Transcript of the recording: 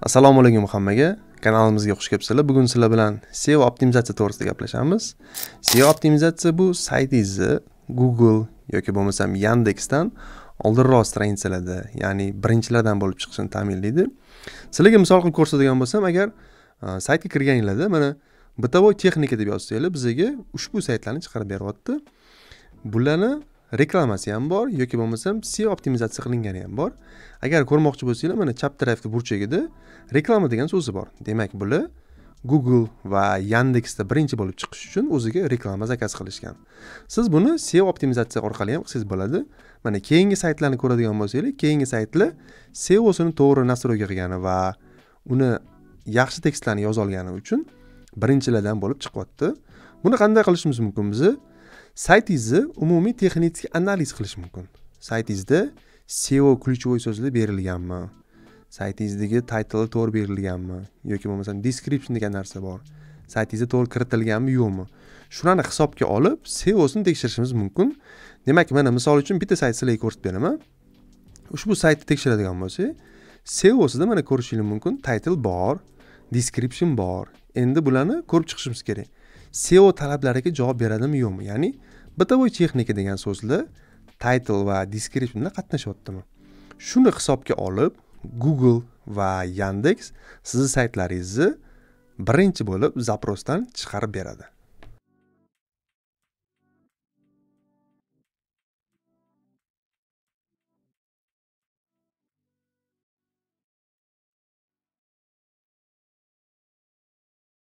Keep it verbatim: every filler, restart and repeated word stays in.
Assalomu alaykum hammaga. Kanalimizga xush kelibsizlar. Bugun sizlar bilan S E O optimizatsiya to'g'risida gaplashamiz. S E O optimizatsiya bu saytingizni Google yoki bo'lmasam Yandexdan oldinroq stranitsalarda, ya'ni birinchilardan bo'lib chiqishini ta'minlaydi. Sizlarga misol qilib ko'rsatadigan bo'lsam, agar saytga kirganingizda mana Bitovoy texnika deb yozsanglar, bizga ushbu saytlarni chiqarib beryapti. Bularni reklamasi ham bor yoki bo'lmasam S E O optimizatsiya qilingani ham bor. Agar ko'rmoqchi bo'lsanglar, mana chap tarafda burchagida reklama degan so'zi bor. Demak, bular Google va Yandexda birinchi bo'lib chiqish uchun o'ziga reklama zakaz qilishgan. Siz buni S E O optimizatsiya orqali ham qilsangiz bo'ladi. Mana keyingi saytlarni ko'radigan bo'lsangiz, keyingi saytlar S E O'sini to'g'ri nastroyga qilgani va uni yaxshi tekstlarni yoza olgani uchun birinchilardan bo'lib chiqyapti. Buni qanday qilishimiz mumkin biz? Saytingizni umumiy texnik analiz qilish mumkin. Saytingizda S E O ключевой so'zlar berilganmi? Saytingizdagi title to'g'ri berilganmi? Yoki bo'lmasam description degan narsa bor. Saytingizda to'g'ri kiritilganmi, yo'qmi? Shularni hisobga olib S E O'sini tekshirishimiz mumkin. Demak, mana misol uchun bitta sayt sizlarga ko'rsatib beraman. Ushbu saytni tekshiradigan bo'lsak, S E O'sida mana ko'rishingiz mumkin, title bor, description bor. Endi bularni ko'rib chiqishimiz kerak. S E O talablariga javob beradimi, yo'qmi? Ya'ni Bitovoy texnika degan so'zlar title va descriptionda qatnashyaptimi? Shuni hisobga olib Google va Yandex sizning saytlaringizni birinchi bo'lib zaprosdan chiqarib beradi.